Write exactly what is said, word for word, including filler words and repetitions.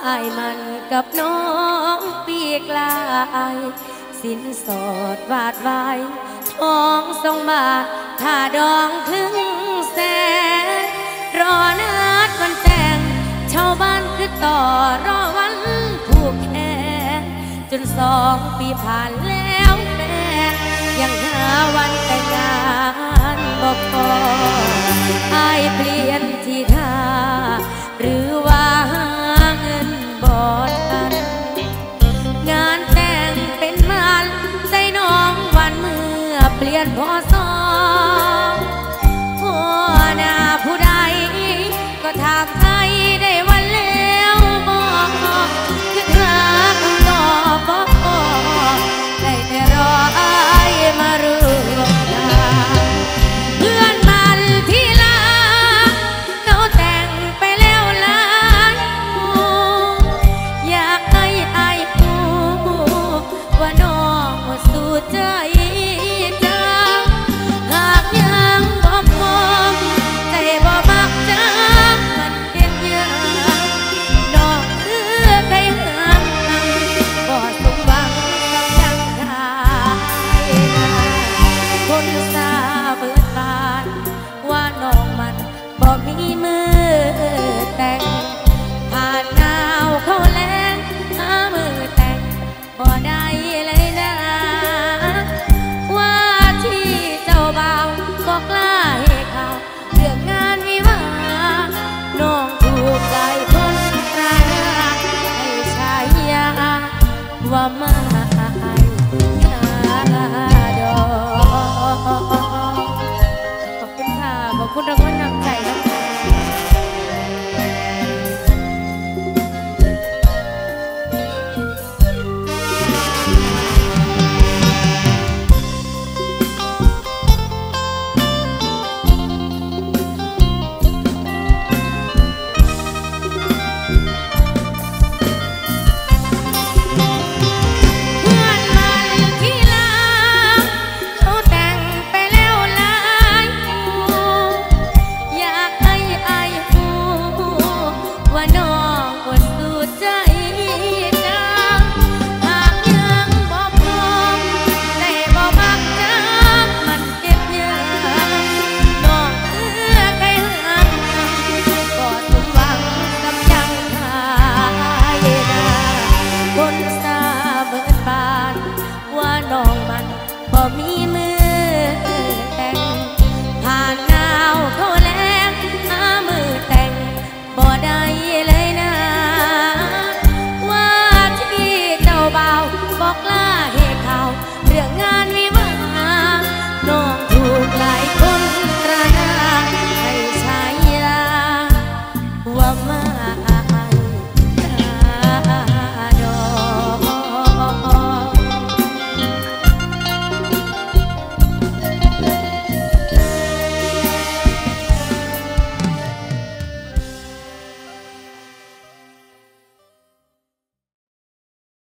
อายมันกับน้องปีกลายสินสอดวาดไว้ทองสองบาทถ้าดองถึงแสนรอนัดวันแต่งชาวบ้านคือต่อรอวันผูกแขนจนสองปีผ่านแล้วแม่ยังหาวันแต่งงานบ่พออายเปลี่ยนที่ท่าหรือว่าหาเงินบ่ทันงานแต่งเป็นมันใจน้องวันเมื่อเปลี่ยนพอ